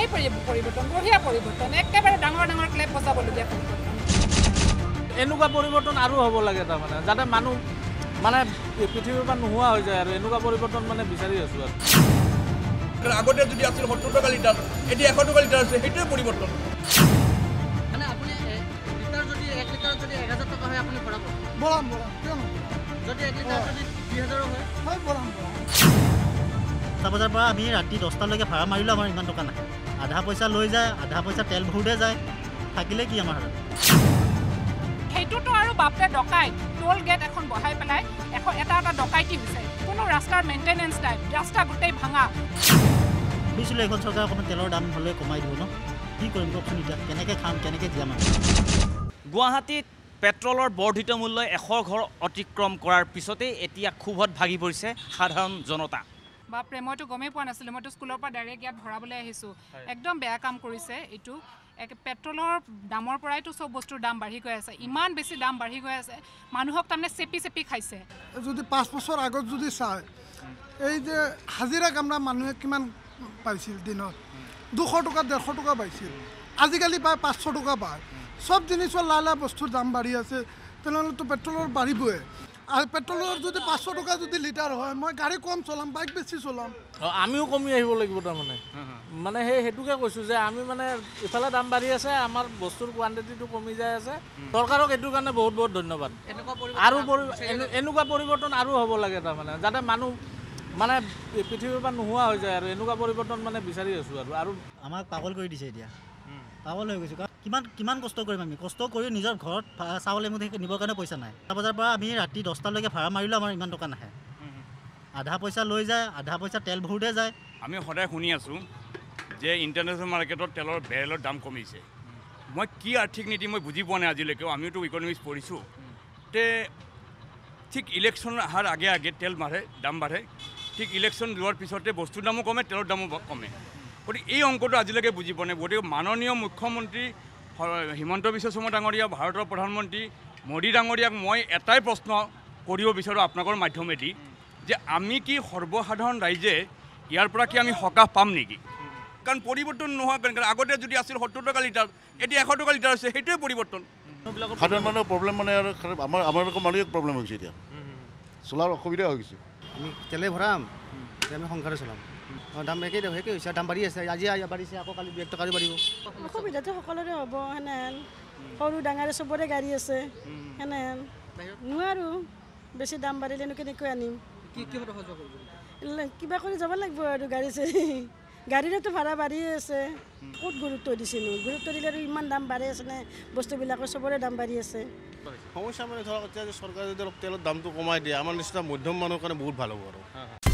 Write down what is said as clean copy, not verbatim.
পৰিৱৰ্তন বঢ়িয়া পৰিৱৰ্তন একেবাৰে ডাঙৰ ডাঙৰ ক্লেপ বজাবলগীয়া পৰিৱৰ্তন এনেকুৱা পৰিৱৰ্তন আৰু হ'ব লাগে তাৰমানে যাতে মানুহ মানে পৃথিৱীৰ পৰা নোহোৱা হৈ যায় আৰু এনেকুৱা পৰিৱৰ্তন মানে বিচাৰি আছোঁ আৰু আগতে যদি আছিল 70 টকা লিটাৰ এতিয়া 100 টকা লিটাৰ আছে সেইটোৱে পৰিৱৰ্তন মানে আপুনি লিটাৰ যদি 1 লিটাৰ যদি 1000 টকা হয় আপুনি ভৰাব বৰাম কিয় যদি 1 লিটাৰ যদি 2000 হয় বৰাম 7 বজাৰ পৰা আমি ৰাতি 10টা লৈকে ভাড়া মাৰিলেও আমাৰ ইমান টকা নাহে আধা পইচা লৈ যায় আধা পইচা তেল ভৰোতে যায় থাকিলে কি আমাৰ সেইটোতো আৰু বাপৰে ডকাইত টোল গেট এখন বহাই পেলাই এটা ডকাইটি হৈছে কোনো ৰাস্তাৰ মেইনটেনেন্স নাই ৰাস্তা গোটেই ভাঙা ভাবিছিলোঁ এখন চৰকাৰ অকণমান তেলৰ দাম হ'লে কমাই দিব ন কি কৰিম কওকচোন এতিয়া কেনেকৈ খাম কেনেকৈ জীয়াম গুৱাহাটীত পেট্ৰলৰ বৰ্ধিত মূল্যই 100 ঘৰ অতিক্ৰম কৰাৰ পিছতেই এতিয়া ক্ষোভত ভাগি পৰিছে সাধাৰণ জনতা বাপৰে মইতো গমেই পোৱা নাছিলোঁ মইতো স্কুলৰ পৰা ডাইৰেক্ট ইয়াত ভৰাবলৈ আহিছোঁ একদম বেয়া কাম কৰিছে এইটো পেট্ৰলৰ দামৰ পৰাইতো চব বস্তুৰ দাম বাঢ়ি গৈ আছে ইমান বেছি দাম বাঢ়ি গৈ আছে মানুহক তাৰমানে চেপি খাইছে যদি 5 বছৰ আগত যদি চায় এই যে হাজিৰা কামৰা মানুহে কিমান পাইছিল দিনত 200 টকা 150 টকা পাইছিল আজিকালি পায় 500 টকা পায় সব জিনিসৰ লালা বস্তুৰ দাম বাঢ়ি আছে তেনেহ'লেতো পেট্ৰলৰ বাঢ়িবই আৰু পেট্ৰলৰ যদি 500 টকা যদি লিটাৰ হয় মই গাড়ী কম চলাম বাইক বেছি চলাম আমিও কমি আহিব লাগিব তাৰমানে মানে সেইটোকে কৈছোঁ যে আমি মানে ইফালে দাম বাঢ়ি আছে আমাৰ বস্তুৰ কোৱান্টিটিটো কমি যায় আছে চৰকাৰক এইটোৰ কাৰণে বহুত বহুত ধন্যবাদ আৰু এনেকুৱা পৰিৱৰ্তন আৰু হ'ব লাগে তাৰমানে যাতে মানুহ মানে পৃথিৱীৰ পৰা নোহোৱা হৈ যায় আৰু এনেকুৱা পৰিৱৰ্তন মানে বিচাৰি আছোঁ আৰু আমাক পাগল কৰি দিছে এতিয়া পাগল হৈ গৈছোঁ কিমান কষ্ট কৰিম আমি কষ্ট কৰি নিজৰ ঘৰত চাউল এমুঠি নিবৰ কাৰণে পইচা নাই 7 বজাৰ পৰা আমি ৰাতি 10টা লৈকে ভাড়া মাৰিলেও আমাৰ ইমান টকা নাহে আধা পইচা লৈ যায় আধা পইচা তেল ভৰোতে যায় আমি সদায় শুনি আছোঁ যে ইণ্টাৰনেশ্যনেল মাৰ্কেটত তেলৰ বেৰেলৰ দাম কমিছে মই কি আৰ্থিক নীতি মই বুজি পোৱা নাই আজিলৈকেও আমিওতো ইকনমিক্স পঢ়িছোঁ তে ঠিক ইলেকশ্যন অহাৰ আগে তেল বাঢ়ে দাম বাঢ়ে ঠিক ইলেকশ্যন যোৱাৰ পিছতে বস্তুৰ দামো কমে তেলৰ দামো কমে গতিকে এই অংকটো আজিলৈকে বুজি পোৱা নাই গতিকে মাননীয় মুখ্যমন্ত্ৰী হিমন্ত বিশ্ব শৰ্মা ডাঙৰীয়া ভাৰতৰ প্ৰধানমন্ত্ৰী মোদী ডাঙৰীয়াক মই এটাই প্ৰশ্ন কৰিব বিচাৰোঁ আপোনালোকৰ মাধ্যমেদি যে আমি কি সৰ্বসাধাৰণ ৰাইজে ইয়াৰ পৰা কি আমি সকাহ পাম নেকি কাৰণ পৰিৱৰ্তন নোহোৱা কাৰণ আগতে যদি আছিল 70 টকা লিটাৰ এতিয়া 100 টকা লিটাৰ আছে সেইটোৱে পৰিৱৰ্তন সাধাৰণ মানুহৰ প্ৰব্লেম মানে আৰু আমালোকৰ মানুহে প্ৰব্লেম হৈছে এতিয়া চলাৰ অসুবিধা হৈ গৈছে আমি তেলে ভৰাম আমি সংসাৰে চলাম দাম একেই হৈছে দাম বাঢ়ি আছে আজি বাঢ়িছে আকৌ কালি 2 টকা বাঢ়িব অসুবিধাটো সকলোৰে হ'ব সেনেহেন সৰু ডাঙৰে চবৰে গাড়ী আছে সেনেহেন নোৱাৰোঁ বেছি দাম বাঢ়িলেনো কেনেকৈ আনিম কিবা কৰি যাব লাগিব আৰু গাড়ীৰেতো ভাড়া বাঢ়িয়ে আছে ক'ত গুৰুত্ব দিছেনো গুৰুত্ব দিলে আৰু ইমান দাম বাঢ়ি আছে নে বস্তুবিলাকৰ চবৰে দাম বাঢ়ি আছে সমস্যা মানে ধৰক এতিয়া চৰকাৰে যদি অলপ তেলৰ দামটো কমাই দিয়ে আমাৰ নিচিনা মধ্যম মানুহৰ কাৰণে বহুত ভাল হ'ব আৰু